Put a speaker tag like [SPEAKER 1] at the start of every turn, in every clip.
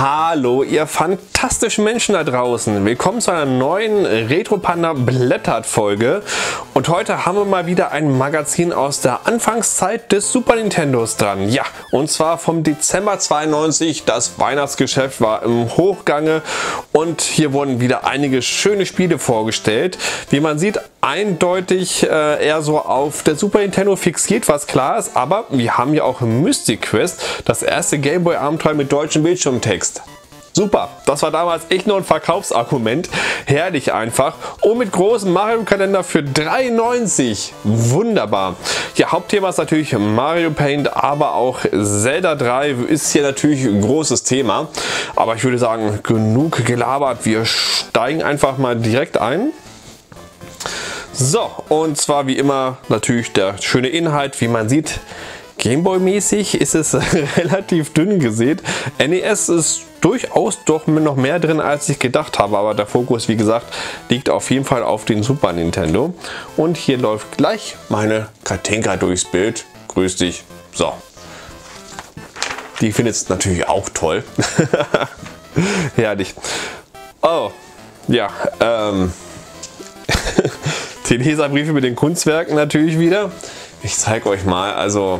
[SPEAKER 1] Hallo, ihr fantastischen Menschen da draußen. Willkommen zu einer neuen Retro Panda Blättert Folge. Und heute haben wir mal wieder ein Magazin aus der Anfangszeit des Super Nintendos dran. Ja, und zwar vom Dezember 92. Das Weihnachtsgeschäft war im Hochgange und hier wurden wieder einige schöne Spiele vorgestellt. Wie man sieht, eindeutig eher so auf der Super Nintendo fixiert, was klar ist. Aber wir haben ja auch Mystic Quest, das erste Gameboy Abenteuer mit deutschem Bildschirmtext. Super, das war damals echt nur ein Verkaufsargument. Herrlich einfach. Und mit großem Mario-Kalender für 3,90. Wunderbar. Ja, Hauptthema ist natürlich Mario Paint, aber auch Zelda 3 ist hier natürlich ein großes Thema. Aber ich würde sagen, genug gelabert. Wir steigen einfach mal direkt ein. So, und zwar wie immer natürlich der schöne Inhalt, wie man sieht. Gameboy-mäßig ist es relativ dünn gesät. NES ist durchaus doch noch mehr drin, als ich gedacht habe, aber der Fokus, wie gesagt, liegt auf jeden Fall auf den Super Nintendo. Und hier läuft gleich meine Katinka durchs Bild. Grüß dich. So. Die findet es natürlich auch toll. Herrlich. Oh, ja, die Leserbriefe mit den Kunstwerken natürlich wieder. Ich zeige euch mal, also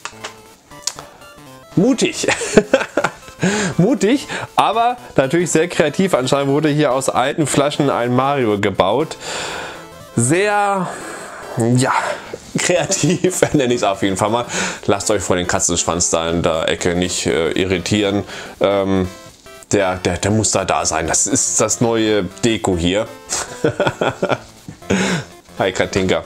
[SPEAKER 1] mutig. Mutig, aber natürlich sehr kreativ. Anscheinend wurde hier aus alten Flaschen ein Mario gebaut. Sehr, ja, kreativ, nenne ich es auf jeden Fall mal. Lasst euch vor den Katzenschwanz da in der Ecke nicht irritieren. Der muss da sein. Das ist das neue Deko hier. Hi Katinka.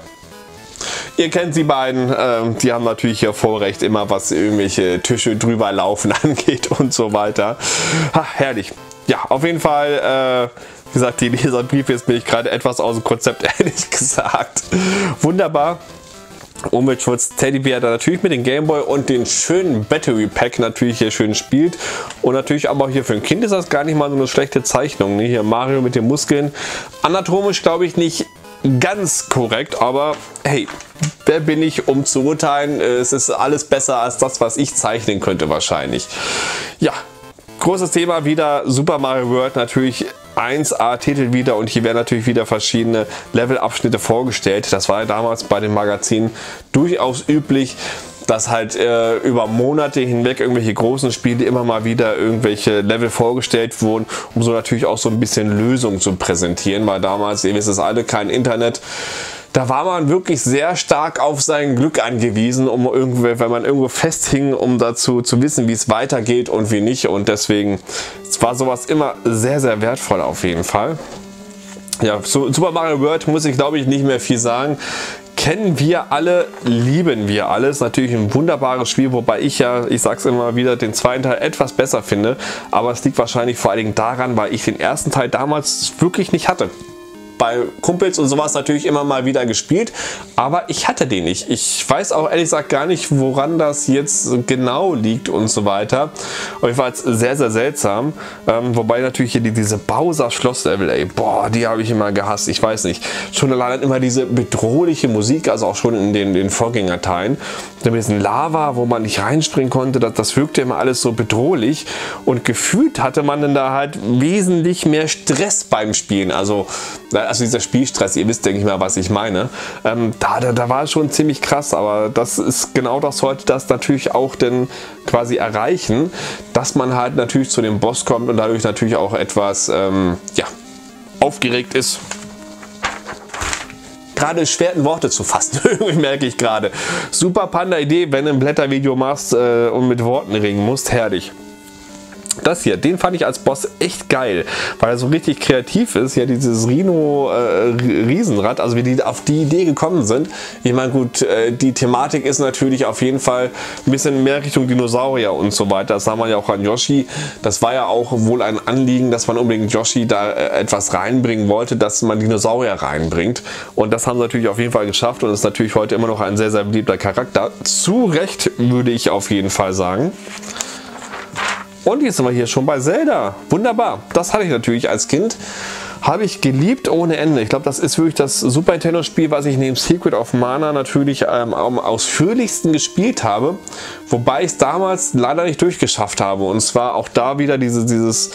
[SPEAKER 1] Ihr kennt die beiden, die haben natürlich hier Vorrecht immer, was irgendwelche Tische drüber laufen angeht und so weiter. Ha, herrlich. Ja, auf jeden Fall, wie gesagt, die Leserbriefe, jetzt bin ich gerade etwas aus dem Konzept, ehrlich gesagt. Wunderbar. Umweltschutz, Teddybär da natürlich mit dem Gameboy und den schönen Battery Pack natürlich hier schön spielt. Und natürlich aber auch hier für ein Kind ist das gar nicht mal so eine schlechte Zeichnung. Ne? Hier Mario mit den Muskeln. Anatomisch glaube ich nicht ganz korrekt, aber hey, wer bin ich, um zu urteilen? Es ist alles besser als das, was ich zeichnen könnte wahrscheinlich. Ja, großes Thema wieder Super Mario World, natürlich 1A-Titel wieder, und hier werden natürlich wieder verschiedene Levelabschnitte vorgestellt. Das war ja damals bei den Magazinen durchaus üblich, dass halt über Monate hinweg irgendwelche großen Spiele immer mal wieder irgendwelche Level vorgestellt wurden, um so natürlich auch so ein bisschen Lösungen zu präsentieren, weil damals, ihr wisst es alle, kein Internet. Da war man wirklich sehr stark auf sein Glück angewiesen, um irgendwie, wenn man irgendwo festhing, um dazu zu wissen, wie es weitergeht und wie nicht. Und deswegen war sowas immer sehr, sehr wertvoll auf jeden Fall. Ja, zu Super Mario World muss ich, glaube ich, nicht mehr viel sagen. Kennen wir alle, lieben wir alles. Natürlich ein wunderbares Spiel, wobei ich sag's immer wieder, den zweiten Teil etwas besser finde. Aber es liegt wahrscheinlich vor allen Dingen daran, weil ich den ersten Teil damals wirklich nicht hatte. Bei Kumpels und sowas natürlich immer mal wieder gespielt, aber ich hatte den nicht. Ich weiß auch ehrlich gesagt gar nicht, woran das jetzt genau liegt und so weiter. Auf jeden Fall sehr, sehr seltsam. Wobei natürlich hier diese Bowser Schlosslevel, ey, boah, die habe ich immer gehasst. Ich weiß nicht. Schon allein immer diese bedrohliche Musik, also auch schon in den Vorgängerteilen. Mit diesem Lava, wo man nicht reinspringen konnte, das wirkte immer alles so bedrohlich. Und gefühlt hatte man dann da halt wesentlich mehr Stress beim Spielen. Also dieser Spielstress, ihr wisst, denke ich mal, was ich meine. Da war es schon ziemlich krass, aber das ist genau das, sollte das natürlich auch denn quasi erreichen, dass man halt natürlich zu dem Boss kommt und dadurch natürlich auch etwas ja, aufgeregt ist. Gerade schwer in Worte zu fassen, merke ich gerade. Super Panda Idee, wenn du ein Blättervideo machst und mit Worten ringen musst, herrlich. Das hier, den fand ich als Boss echt geil, weil er so richtig kreativ ist. Ja, dieses Riesenrad, also wie die auf die Idee gekommen sind. Ich meine, gut, die Thematik ist natürlich auf jeden Fall ein bisschen mehr Richtung Dinosaurier und so weiter. Das sah man ja auch an Yoshi. Das war ja auch wohl ein Anliegen, dass man unbedingt Yoshi da etwas reinbringen wollte, dass man Dinosaurier reinbringt. Und das haben sie natürlich auf jeden Fall geschafft und ist natürlich heute immer noch ein sehr, sehr beliebter Charakter. Zu Recht, würde ich auf jeden Fall sagen. Und jetzt sind wir hier schon bei Zelda. Wunderbar. Das hatte ich natürlich als Kind. Habe ich geliebt ohne Ende. Ich glaube, das ist wirklich das Super Nintendo Spiel, was ich neben Secret of Mana natürlich am ausführlichsten gespielt habe. Wobei ich es damals leider nicht durchgeschafft habe. Und zwar auch da wieder dieses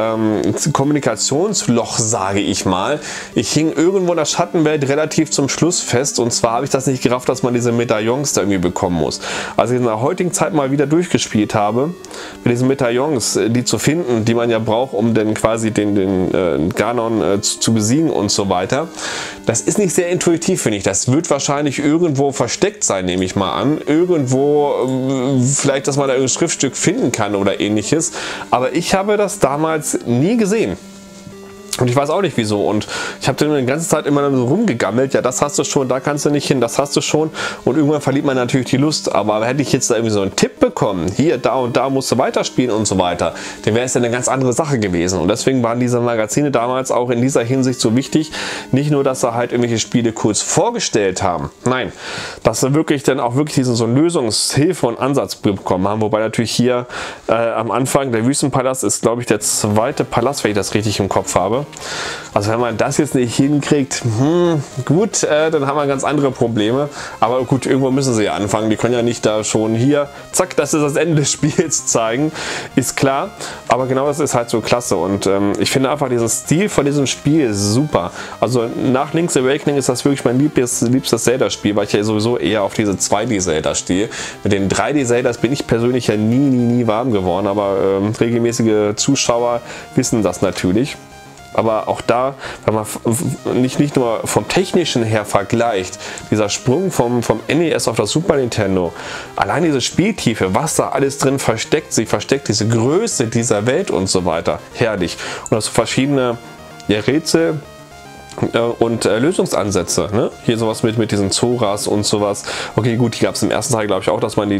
[SPEAKER 1] Kommunikationsloch, sage ich mal. Ich hing irgendwo in der Schattenwelt relativ zum Schluss fest. Und zwar habe ich das nicht gerafft, dass man diese Medaillons da irgendwie bekommen muss. Als ich in der heutigen Zeit mal wieder durchgespielt habe, mit diesen Medaillons, die zu finden, die man ja braucht, um dann quasi den Ganon zu besiegen und so weiter. Das ist nicht sehr intuitiv, finde ich. Das wird wahrscheinlich irgendwo versteckt sein, nehme ich mal an. Irgendwo, vielleicht, dass man da irgendein Schriftstück finden kann oder ähnliches. Aber ich habe das damals nie gesehen. Und ich weiß auch nicht wieso. Und ich habe dann die ganze Zeit immer so rumgegammelt. Ja, das hast du schon, da kannst du nicht hin, das hast du schon. Und irgendwann verliert man natürlich die Lust. Aber hätte ich jetzt da irgendwie so einen Tipp bekommen, hier, da und da musst du weiterspielen und so weiter, dann wäre es ja eine ganz andere Sache gewesen. Und deswegen waren diese Magazine damals auch in dieser Hinsicht so wichtig. Nicht nur, dass sie halt irgendwelche Spiele kurz vorgestellt haben. Nein, dass sie wirklich dann auch wirklich diesen so Lösungshilfe und Ansatz bekommen haben. Wobei natürlich hier am Anfang der Wüstenpalast ist, glaube ich, der zweite Palast, wenn ich das richtig im Kopf habe. Also wenn man das jetzt nicht hinkriegt, gut, dann haben wir ganz andere Probleme. Aber gut, irgendwo müssen sie ja anfangen. Die können ja nicht da schon hier, zack, das ist das Ende des Spiels zeigen. Ist klar. Aber genau das ist halt so klasse. Und ich finde einfach diesen Stil von diesem Spiel super. Also nach Link's Awakening ist das wirklich mein liebstes Zelda-Spiel, weil ich ja sowieso eher auf diese 2D-Zelda stehe. Mit den 3D-Zeldas bin ich persönlich ja nie warm geworden. Aber regelmäßige Zuschauer wissen das natürlich. Aber auch da, wenn man nicht nur vom Technischen her vergleicht, dieser Sprung vom NES auf das Super Nintendo, allein diese Spieltiefe, was da alles drin versteckt, sich versteckt, diese Größe dieser Welt und so weiter, herrlich. Und das verschiedene Rätsel und Lösungsansätze, ne? Hier sowas mit diesen Zoras und sowas. Okay, gut, die gab es im ersten Teil, glaube ich, auch, dass man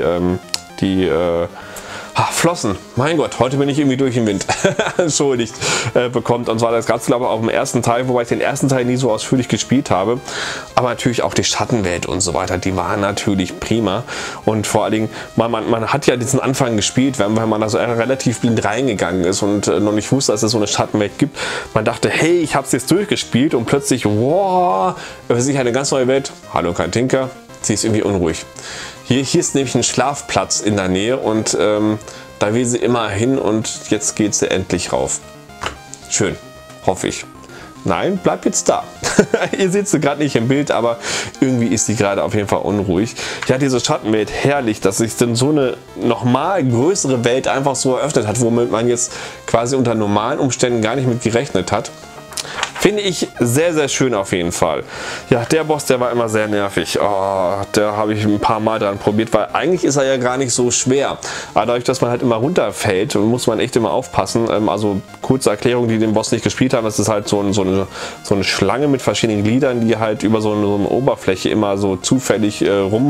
[SPEAKER 1] die Flossen, mein Gott, heute bin ich irgendwie durch den Wind, entschuldigt, bekommt. Und zwar das Ganze, glaube ich, auch im ersten Teil, wobei ich den ersten Teil nie so ausführlich gespielt habe. Aber natürlich auch die Schattenwelt und so weiter, die waren natürlich prima. Und vor allen Dingen, man hat ja diesen Anfang gespielt, wenn man da so relativ blind reingegangen ist und noch nicht wusste, dass es so eine Schattenwelt gibt. Man dachte, hey, ich habe es jetzt durchgespielt und plötzlich, wow, es ist eine ganz neue Welt. Hallo, kein Tinker, sie ist irgendwie unruhig. Hier ist nämlich ein Schlafplatz in der Nähe und da will sie immer hin und jetzt geht sie endlich rauf. Schön, hoffe ich. Nein, bleibt jetzt da. Ihr seht sie gerade nicht im Bild, aber irgendwie ist sie gerade auf jeden Fall unruhig. Ja, diese Schattenwelt, herrlich, dass sich dann so eine nochmal größere Welt einfach so eröffnet hat, womit man jetzt quasi unter normalen Umständen gar nicht mit gerechnet hat. Finde ich sehr schön auf jeden Fall. Ja, der Boss, der war immer sehr nervig. Oh, da habe ich ein paar Mal dran probiert, weil eigentlich ist er ja gar nicht so schwer. Aber dadurch, dass man halt immer runterfällt, muss man echt immer aufpassen. Also kurze Erklärung, die den Boss nicht gespielt haben, das ist halt so eine Schlange mit verschiedenen Gliedern, die halt über so eine Oberfläche immer so zufällig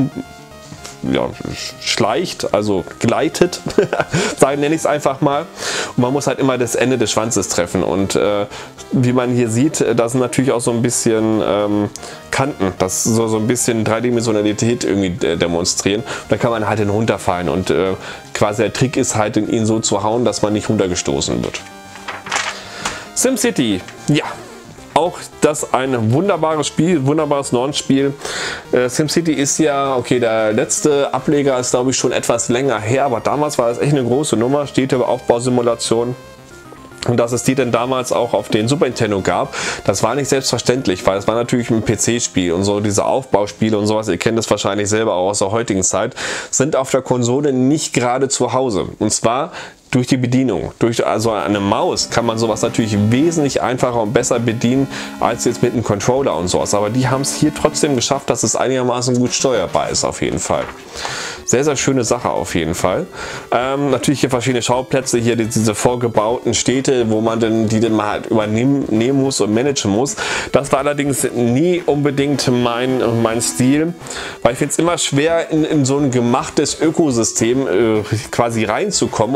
[SPEAKER 1] schleicht, also gleitet, nenne ich es einfach mal. Und man muss halt immer das Ende des Schwanzes treffen. Und wie man hier sieht, da sind natürlich auch so ein bisschen Kanten, das so ein bisschen Dreidimensionalität irgendwie demonstrieren. Und da kann man halt runterfallen. Und quasi der Trick ist halt, ihn so zu hauen, dass man nicht runtergestoßen wird. SimCity, ja. Auch das ein wunderbares Spiel, wunderbares Launch-Spiel. SimCity ist ja, okay, der letzte Ableger ist, glaube ich, schon etwas länger her, aber damals war das echt eine große Nummer, Städteaufbausimulation. Und dass es die denn damals auch auf den Super Nintendo gab, das war nicht selbstverständlich, weil es war natürlich ein PC-Spiel und so diese Aufbauspiele und sowas, ihr kennt das wahrscheinlich selber auch aus der heutigen Zeit, sind auf der Konsole nicht gerade zu Hause. Und zwar durch die Bedienung. Durch also eine Maus kann man sowas natürlich wesentlich einfacher und besser bedienen als jetzt mit einem Controller und sowas. Aber die haben es hier trotzdem geschafft, dass es einigermaßen gut steuerbar ist auf jeden Fall. Sehr schöne Sache auf jeden Fall. Natürlich hier verschiedene Schauplätze, hier diese vorgebauten Städte, wo man die dann mal halt übernehmen muss und managen muss. Das war allerdings nie unbedingt mein Stil, weil ich finde es immer schwer in so ein gemachtes Ökosystem quasi reinzukommen und sich dann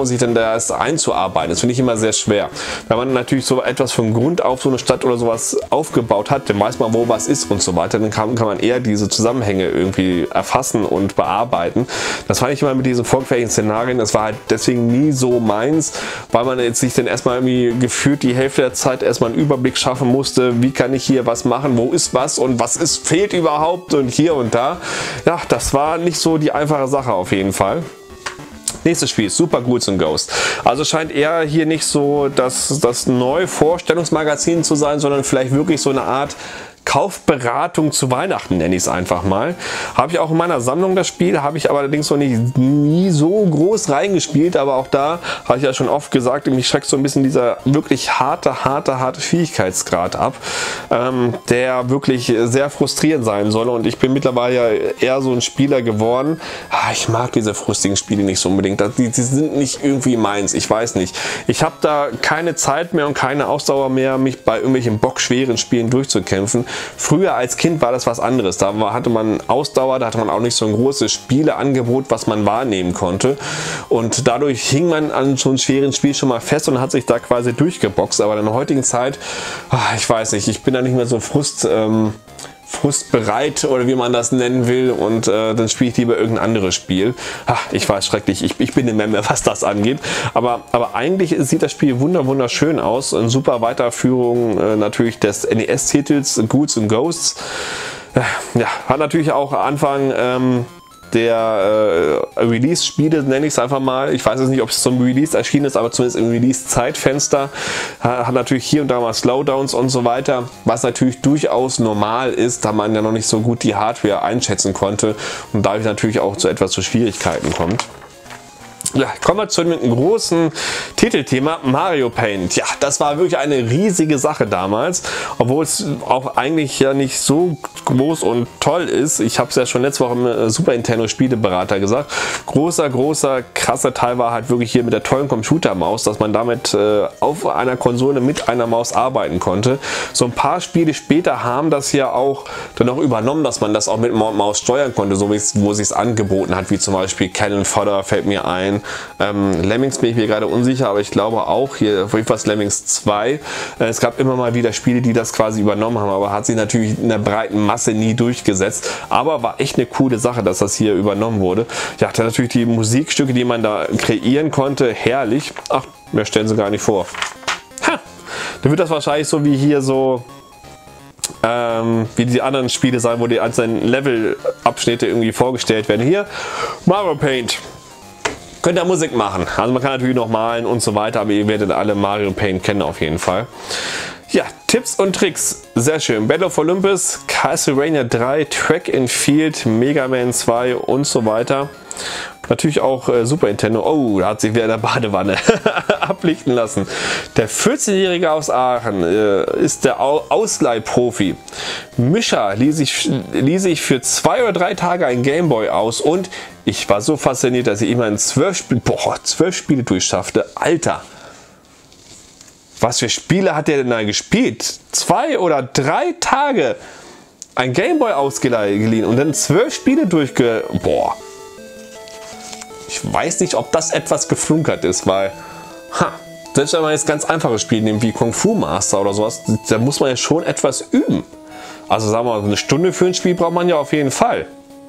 [SPEAKER 1] das einzuarbeiten. Das finde ich immer sehr schwer. Wenn man natürlich so etwas von Grund auf, so eine Stadt oder sowas aufgebaut hat, dann weiß man, wo was ist und so weiter. Dann kann man eher diese Zusammenhänge irgendwie erfassen und bearbeiten. Das fand ich immer mit diesen vorgefertigten Szenarien, das war halt deswegen nie so meins, weil man jetzt sich dann erstmal irgendwie gefühlt die Hälfte der Zeit erstmal einen Überblick schaffen musste, wie kann ich hier was machen, wo ist was und was ist, fehlt überhaupt und hier und da. Ja, das war nicht so die einfache Sache auf jeden Fall. Nächstes Spiel, Super Ghouls and Ghosts. Also scheint eher hier nicht so das neue Vorstellungsmagazin zu sein, sondern vielleicht wirklich so eine Art Kaufberatung zu Weihnachten, nenne ich es einfach mal. Habe ich auch in meiner Sammlung das Spiel, habe ich aber allerdings noch nie so groß reingespielt, aber auch da habe ich ja schon oft gesagt, mich schreckt so ein bisschen dieser wirklich harte Schwierigkeitsgrad ab, der wirklich sehr frustrierend sein soll, und ich bin mittlerweile ja eher so ein Spieler geworden. Ich mag diese frustigen Spiele nicht so unbedingt, die sind nicht irgendwie meins, ich weiß nicht. Ich habe da keine Zeit mehr und keine Ausdauer mehr, mich bei irgendwelchen bockschweren Spielen durchzukämpfen. Früher als Kind war das was anderes. Da hatte man Ausdauer, da hatte man auch nicht so ein großes Spieleangebot, was man wahrnehmen konnte. Und dadurch hing man an so einem schweren Spiel schon mal fest und hat sich da quasi durchgeboxt. Aber in der heutigen Zeit, ich weiß nicht, ich bin da nicht mehr so frustbereit oder wie man das nennen will, und dann spiele ich lieber irgendein anderes Spiel. Ich weiß, schrecklich, ich bin eine Memme, was das angeht, aber eigentlich sieht das Spiel wunderschön aus. Eine super Weiterführung natürlich des NES-Titels Ghouls and Ghosts. Ja, hat natürlich auch Anfang der Release-Spiele, nenne ich es einfach mal. Ich weiß jetzt nicht, ob es zum Release erschienen ist, aber zumindest im Release-Zeitfenster hat natürlich hier und da mal Slowdowns und so weiter, was natürlich durchaus normal ist, da man ja noch nicht so gut die Hardware einschätzen konnte und dadurch natürlich auch zu etwas zu Schwierigkeiten kommt. Ja, kommen wir zu einem großen Titelthema, Mario Paint. Ja, das war wirklich eine riesige Sache damals, obwohl es auch eigentlich ja nicht so groß und toll ist. Ich habe es ja schon letzte Woche im Super Nintendo Spieleberater gesagt. Großer, krasser Teil war halt wirklich hier mit der tollen Computermaus, dass man damit auf einer Konsole mit einer Maus arbeiten konnte. So ein paar Spiele später haben das ja auch dann auch übernommen, dass man das auch mit Maus steuern konnte, so wie es, wo es sich angeboten hat, wie zum Beispiel Cannon Fodder fällt mir ein. Lemmings bin ich mir gerade unsicher, aber ich glaube auch hier, auf jeden Fall Lemmings 2. Es gab immer mal wieder Spiele, die das quasi übernommen haben, aber hat sich natürlich in der breiten Masse nie durchgesetzt. Aber war echt eine coole Sache, dass das hier übernommen wurde. Ja, dann natürlich die Musikstücke, die man da kreieren konnte, herrlich. Ach, mehr stellen sie gar nicht vor. Ha! Dann wird das wahrscheinlich so wie hier so wie die anderen Spiele sein, wo die einzelnen Level-Abschnitte irgendwie vorgestellt werden. Hier, Mario Paint. Könnt ihr Musik machen. Also man kann natürlich noch malen und so weiter, aber ihr werdet alle Mario Paint kennen auf jeden Fall. Ja, Tipps und Tricks. Sehr schön. Battle of Olympus, Castlevania 3, Track and Field, Mega Man 2 und so weiter. Natürlich auch Super Nintendo. Oh, da hat sich wieder in der Badewanne ablichten lassen. Der 14-Jährige aus Aachen ist der Ausleihprofi. Mischa ließ ich für 2 oder 3 Tage ein Gameboy aus und ich war so fasziniert, dass ich immerhin 12 Spiele durchschaffte. Alter! Was für Spiele hat der denn da gespielt? 2 oder 3 Tage ein Gameboy ausgeliehen und dann 12 Spiele Boah! Ich weiß nicht, ob das etwas geflunkert ist, weil selbst wenn man jetzt ganz einfaches Spiel nimmt wie Kung Fu Master oder sowas, da muss man ja schon etwas üben. Also sagen wir mal, eine Stunde für ein Spiel braucht man ja auf jeden Fall.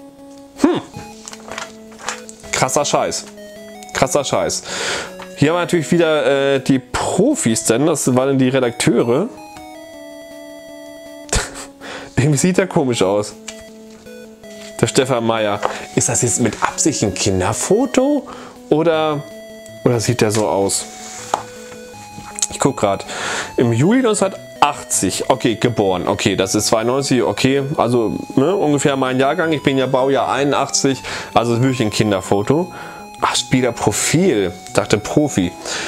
[SPEAKER 1] Krasser Scheiß. Krasser Scheiß. Hier haben wir natürlich wieder die Profis, denn das waren die Redakteure. Irgendwie sieht der komisch aus. Der Stefan Meyer. Ist das jetzt mit Absicht ein Kinderfoto? Oder sieht der so aus? Ich gucke gerade. Im Juli 1980. Okay, geboren. Okay, das ist 92. Okay, also ungefähr mein Jahrgang. Ich bin ja Baujahr 81. Also wirklich ein Kinderfoto. Ach, Spielerprofil. Ich dachte Profi.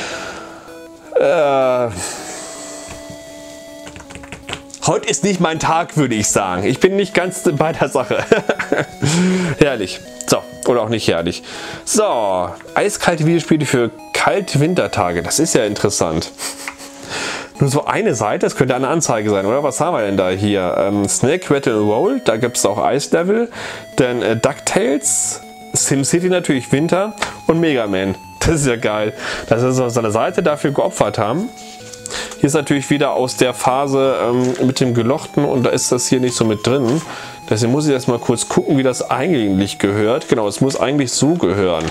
[SPEAKER 1] Heute ist nicht mein Tag, würde ich sagen. Ich bin nicht ganz bei der Sache. Herrlich. So, oder auch nicht herrlich. So, eiskalte Videospiele für kalte Wintertage. Das ist ja interessant. Nur so eine Seite, das könnte eine Anzeige sein, oder? Was haben wir denn da hier? Snake, Rattle Roll, da gibt es auch Ice Level. Dann DuckTales, SimCity natürlich Winter und Mega Man. Das ist ja geil, dass sie so eine Seite dafür geopfert haben. Hier ist natürlich wieder aus der Phase mit dem Gelochten und da ist das hier nicht so mit drin. Deswegen muss ich jetzt mal kurz gucken, wie das eigentlich gehört. Genau, es muss eigentlich so gehören.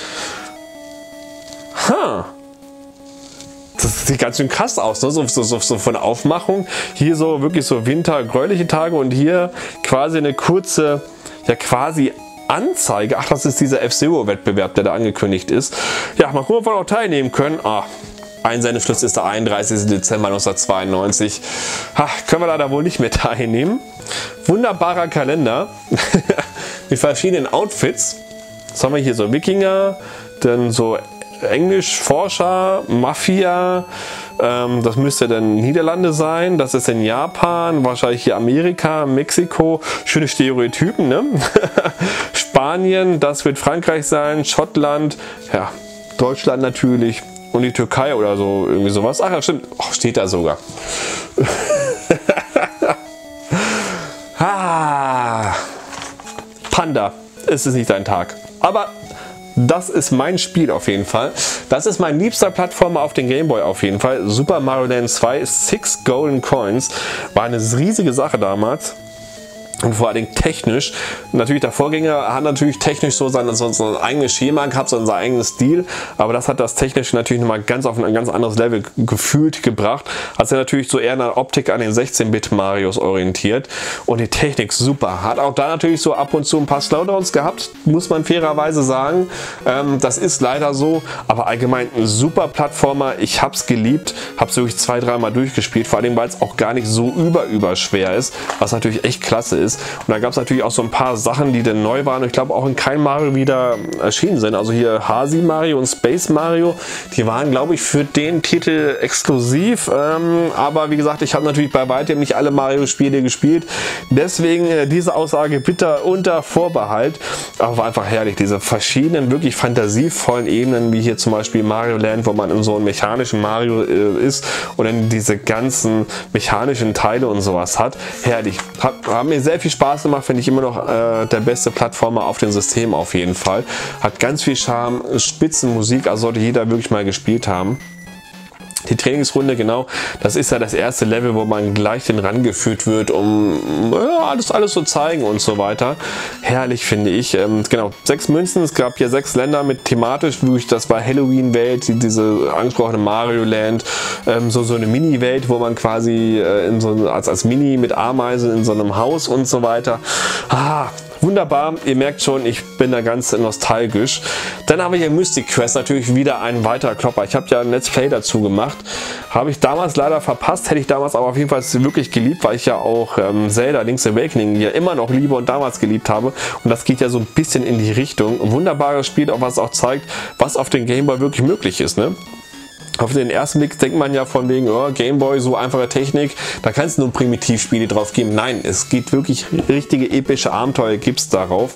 [SPEAKER 1] Das sieht ganz schön krass aus, ne? So von der Aufmachung. Hier so wirklich so wintergräuliche Tage und hier quasi eine kurze, ja quasi Anzeige. Ach, das ist dieser F-Zero-Wettbewerb, der da angekündigt ist. Ja, mal gucken, ob wir auch teilnehmen können. Einsendeschluss ist der 31. Dezember 1992. Können wir leider wohl nicht mehr teilnehmen. Wunderbarer Kalender mit verschiedenen Outfits. Was haben wir hier? So Wikinger, dann so Englisch, Forscher, Mafia. Das müsste dann Niederlande sein. Das ist in Japan, wahrscheinlich hier Amerika, Mexiko. Schöne Stereotypen, ne? Spanien, das wird Frankreich sein. Schottland, ja, Deutschland natürlich. Und die Türkei oder so, irgendwie sowas. Ach ja, stimmt. Oh, steht da sogar. Panda. Es ist nicht dein Tag. Aber das ist mein Spiel auf jeden Fall. Das ist mein liebster Plattformer auf den Gameboy auf jeden Fall. Super Mario Land 2, 6 Golden Coins. War eine riesige Sache damals. Und vor allem technisch. Natürlich der Vorgänger hat natürlich technisch so sein eigenes Schema gehabt, so seinen eigenen Stil. Aber das hat das technisch natürlich nochmal ganz auf ein ganz anderes Level gefühlt gebracht. Hat sich natürlich so eher in der Optik an den 16-Bit Marios orientiert. Und die Technik super. Hat auch da natürlich so ab und zu ein paar Slowdowns gehabt, muss man fairerweise sagen. Das ist leider so. Aber allgemein ein super Plattformer. Ich habe es geliebt. Habe es wirklich 2-3 Mal durchgespielt. Vor allem, weil es auch gar nicht so überschwer ist. Was natürlich echt klasse ist. Und da gab es natürlich auch so ein paar Sachen, die dann neu waren. Ich glaube auch in kein Mario wieder erschienen sind. Also hier Hasi Mario und Space Mario, die waren glaube ich für den Titel exklusiv. Aber wie gesagt, ich habe natürlich bei weitem nicht alle Mario-Spiele gespielt. Deswegen diese Aussage bitte unter Vorbehalt. Aber war einfach herrlich. Diese verschiedenen, wirklich fantasievollen Ebenen, wie hier zum Beispiel Mario Land, wo man in so einem mechanischen Mario ist und dann diese ganzen mechanischen Teile und sowas hat. Herrlich. Hat mir sehr viel Spaß gemacht, finde ich immer noch der beste Plattformer auf dem System auf jeden Fall. Hat ganz viel Charme, Spitzenmusik, also sollte jeder wirklich mal gespielt haben. Die Trainingsrunde, genau, das ist ja das erste Level, wo man gleich den rangeführt wird, um ja, alles so zeigen und so weiter. Herrlich, finde ich. Genau, 6 Münzen, es gab hier 6 Länder mit thematisch, das war Halloween-Welt, diese angesprochene Mario Land, so eine Mini-Welt, wo man quasi als Mini mit Ameisen in so einem Haus und so weiter. Wunderbar, ihr merkt schon, ich bin da ganz nostalgisch. Dann haben wir hier Mystic Quest, natürlich wieder ein weiterer Klopper. Ich habe ja ein Let's Play dazu gemacht. Habe ich damals leider verpasst, hätte ich damals aber auf jeden Fall wirklich geliebt, weil ich ja auch Zelda Link's Awakening ja immer noch liebe und damals geliebt habe. Und das geht ja so ein bisschen in die Richtung. Ein wunderbares Spiel, auch was auch zeigt, was auf dem Gameboy wirklich möglich ist, ne? Auf den ersten Blick denkt man ja von wegen, oh, Gameboy, so einfache Technik, da kann es nur Primitivspiele drauf geben. Nein, es geht wirklich richtige epische Abenteuer gibt es darauf.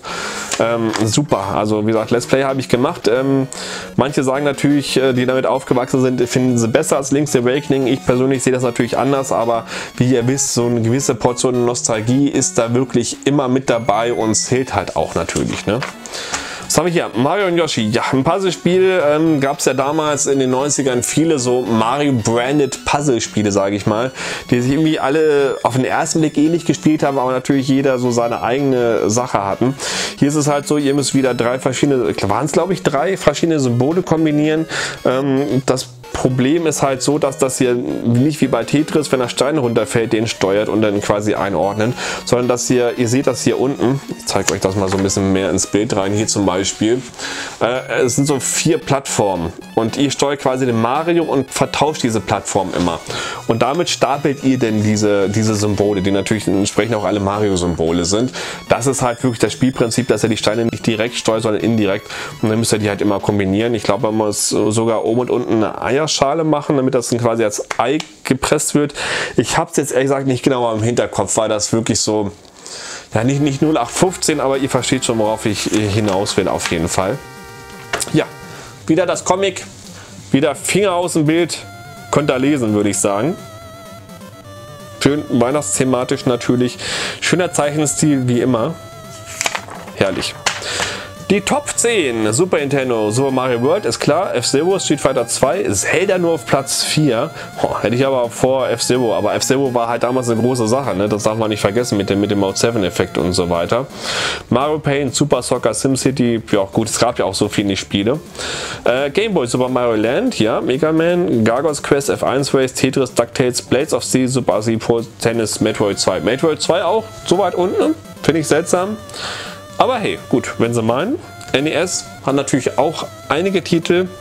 [SPEAKER 1] Super, also wie gesagt, Let's Play habe ich gemacht. Manche sagen natürlich, die damit aufgewachsen sind, finden sie besser als Link's Awakening. Ich persönlich sehe das natürlich anders, aber wie ihr wisst, so eine gewisse Portion Nostalgie ist da wirklich immer mit dabei und zählt halt auch natürlich, ne? Was haben wir hier? Mario und Yoshi. Ja, ein Puzzlespiel gab es ja damals in den 90ern viele so Mario-branded Puzzlespiele, sage ich mal, die sich irgendwie alle auf den ersten Blick ähnlich gespielt haben, aber natürlich jeder so seine eigene Sache hatten. Hier ist es halt so, ihr müsst wieder 3 verschiedene, waren es glaube ich 3 verschiedene Symbole kombinieren. Das Problem ist halt so, dass das hier nicht wie bei Tetris, wenn der Stein runterfällt, den steuert und dann quasi einordnet, sondern dass hier, ihr seht das hier unten, ich zeige euch das mal so ein bisschen mehr ins Bild rein, hier zum Beispiel, es sind so 4 Plattformen und ihr steuert quasi den Mario und vertauscht diese Plattform immer und damit stapelt ihr denn diese Symbole, die natürlich entsprechend auch alle Mario-Symbole sind. Das ist halt wirklich das Spielprinzip, dass ihr die Steine nicht direkt steuert, sondern indirekt und dann müsst ihr die halt immer kombinieren. Ich glaube, man muss sogar oben und unten eine Eierschale machen, damit das dann quasi als Ei gepresst wird. Ich habe es jetzt ehrlich gesagt nicht genau im Hinterkopf, weil das wirklich so, ja nicht 0815, aber ihr versteht schon, worauf ich hinaus will auf jeden Fall. Ja, wieder das Comic, wieder Finger aus dem Bild, könnt ihr lesen, würde ich sagen. Schön weihnachtsthematisch natürlich, schöner Zeichenstil wie immer, herrlich. Die Top 10 Super Nintendo, Super Mario World ist klar, F-Zero, Street Fighter 2, Zelda nur auf Platz 4. Hätte ich aber vor F-Zero, aber F-Zero war halt damals eine große Sache, ne? Das darf man nicht vergessen mit dem Mode 7 Effekt und so weiter. Mario Paint, Super Soccer, SimCity, ja gut, es gab ja auch so viele Spiele. Game Boy, Super Mario Land, ja, Mega Man, Gargoyles Quest, F1 Race, Tetris, DuckTales, Blades of Steel, Super Asi Pro Tennis, Metroid 2. Metroid 2 auch so weit unten, finde ich seltsam. Aber hey, gut, wenn sie meinen. NES hat natürlich auch einige Titel.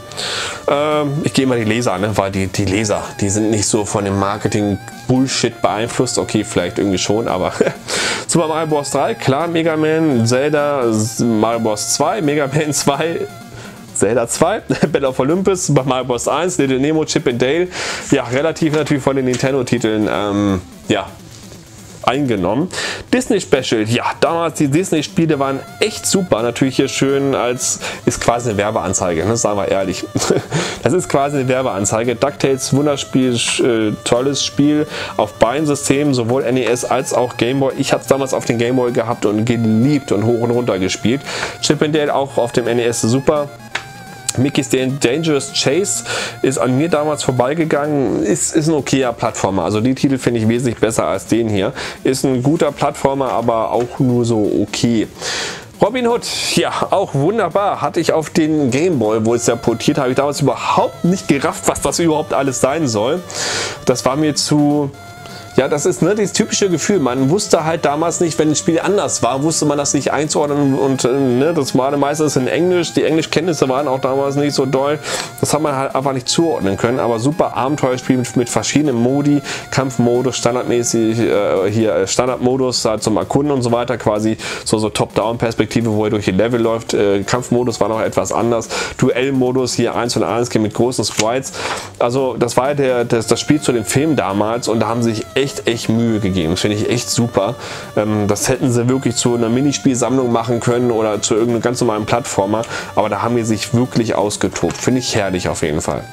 [SPEAKER 1] Ich gehe mal die Leser an, ne? Weil die Leser, die sind nicht so von dem Marketing-Bullshit beeinflusst. Okay, vielleicht irgendwie schon, aber Super Mario Bros. 3, klar, Mega Man, Zelda, Mario Bros. 2, Mega Man 2, Zelda 2, Battle of Olympus, Super Mario Bros. 1, Little Nemo, Chip and Dale. Ja, relativ natürlich von den Nintendo-Titeln, ja, eingenommen. Disney Special, ja, damals die Disney Spiele waren echt super, natürlich hier schön ist quasi eine Werbeanzeige, ne, sagen wir ehrlich. Das ist quasi eine Werbeanzeige. DuckTales, Wunderspiel, tolles Spiel auf beiden Systemen, sowohl NES als auch Game Boy. Ich habe es damals auf den Game Boy gehabt und geliebt und hoch und runter gespielt. Chip and Dale auch auf dem NES super. Mickey's Dangerous Chase ist an mir damals vorbeigegangen, ist ein okayer Plattformer, also die Titel finde ich wesentlich besser als den hier. Ist ein guter Plattformer, aber auch nur so okay. Robin Hood, ja, auch wunderbar, hatte ich auf den Game Boy, wo es ja portiert, habe ich damals überhaupt nicht gerafft, was das überhaupt alles sein soll. Das war mir zu... Ja, das ist das typische Gefühl. Man wusste halt damals nicht, wenn ein Spiel anders war, wusste man das nicht einzuordnen und das war meistens in Englisch. Die Englischkenntnisse waren auch damals nicht so doll. Das hat man halt einfach nicht zuordnen können. Aber super Abenteuerspiel mit verschiedenen Modi, Kampfmodus, standardmäßig hier Standardmodus halt zum Erkunden und so weiter, quasi so Top-Down-Perspektive, wo er durch die Level läuft. Kampfmodus war noch etwas anders. Duellmodus hier 1-on-1 mit großen Sprites. Also das war ja das Spiel zu dem Film damals und da haben sie sich echt Mühe gegeben. Das finde ich echt super. Das hätten sie wirklich zu einer Minispielsammlung machen können oder zu irgendeinem ganz normalen Plattformer, aber da haben die sich wirklich ausgetobt. Finde ich herrlich auf jeden Fall.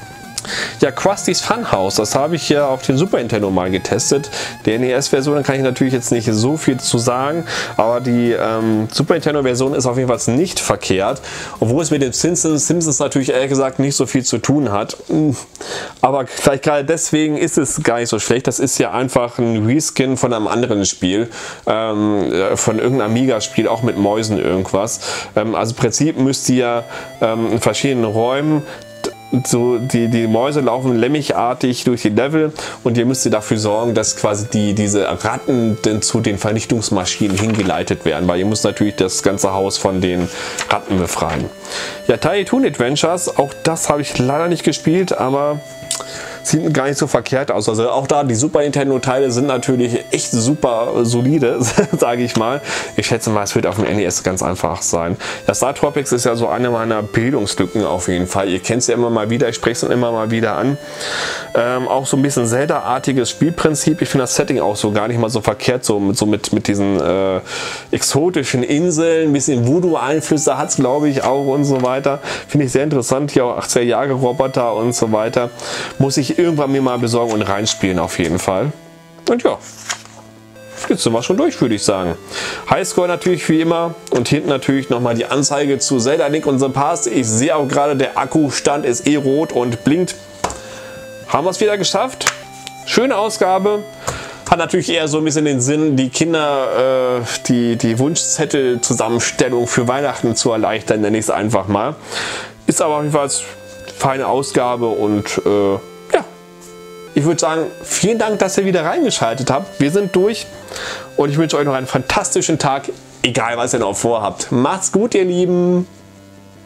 [SPEAKER 1] Ja, Krusty's Funhouse, das habe ich ja auf den Super Nintendo mal getestet. Der NES-Version, da kann ich natürlich jetzt nicht so viel zu sagen, aber die Super Nintendo-Version ist auf jeden Fall nicht verkehrt, obwohl es mit den Simpsons natürlich ehrlich gesagt nicht so viel zu tun hat. Aber vielleicht gerade deswegen ist es gar nicht so schlecht. Das ist ja einfach ein Reskin von einem anderen Spiel, von irgendeinem Amiga-Spiel, auch mit Mäusen irgendwas. Also im Prinzip müsst ihr in verschiedenen Räumen so die Mäuse laufen lemmigartig durch die Level und ihr müsst dafür sorgen, dass quasi diese Ratten denn zu den Vernichtungsmaschinen hingeleitet werden, weil ihr müsst natürlich das ganze Haus von den Ratten befreien. Ja, Tiny Toon Adventures, auch das habe ich leider nicht gespielt, aber sieht gar nicht so verkehrt aus. Also auch da, die Super Nintendo Teile sind natürlich echt super solide, sage ich mal. Ich schätze mal, es wird auf dem NES ganz einfach sein. Das Star Tropics ist ja so eine meiner Bildungslücken auf jeden Fall. Ihr kennt es ja immer mal wieder, ich spreche es immer mal wieder an. Auch so ein bisschen Zelda-artiges Spielprinzip. Ich finde das Setting auch so gar nicht mal so verkehrt, so mit diesen exotischen Inseln, ein bisschen Voodoo-Einflüsse hat es, glaube ich, auch und so weiter. Finde ich sehr interessant. Hier auch 80er-Jahre-Roboter und so weiter. Muss ich irgendwann mir mal besorgen und reinspielen auf jeden Fall. Und ja, jetzt sind wir schon durch, würde ich sagen. Highscore natürlich wie immer und hinten natürlich nochmal die Anzeige zu Zelda Link und The Past. Ich sehe auch gerade, der Akkustand ist rot und blinkt. Haben wir es wieder geschafft. Schöne Ausgabe. Hat natürlich eher so ein bisschen den Sinn, die Kinder die Wunschzettel-Zusammenstellung für Weihnachten zu erleichtern, nenne ich es einfach mal. Ist aber auf jeden Fall eine feine Ausgabe und ich würde sagen, vielen Dank, dass ihr wieder reingeschaltet habt. Wir sind durch und ich wünsche euch noch einen fantastischen Tag, egal was ihr noch vorhabt. Macht's gut, ihr Lieben!